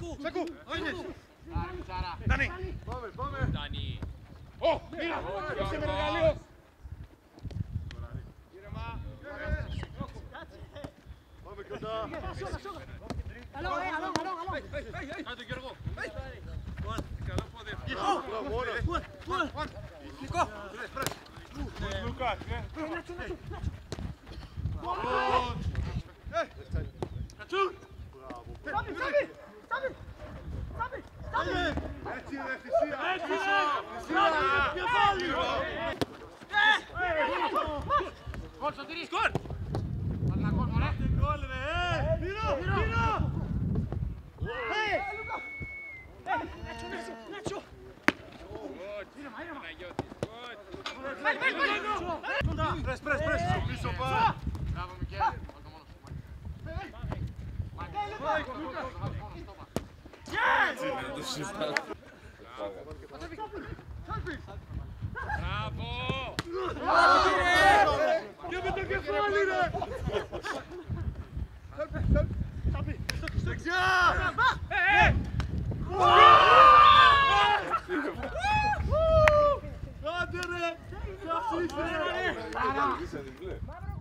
Σακού! Ντάνι! Ντάνι! Ω! Μοίρα! Είσαι με εργαλείο! Πάμε κοντά! Καλό, Κάτω Γιώργο! Καλό πόδι! Νικό! Λουκάς! Κατσούν! Έτσι είναι θυσία! Έτσι είναι! Κεφάλι! Σκορ Σωτήρη! Σκορ! Παναγός μωρέ! Γκολ ρε! Πίνω! Νάτσο! Πρες! Πίσω πά! Μπράβο Μικέλη! Μπράβο! Και με το κεφάλι ρε! Δεξιά! Άντε ρε! Θα σύσαι ρε!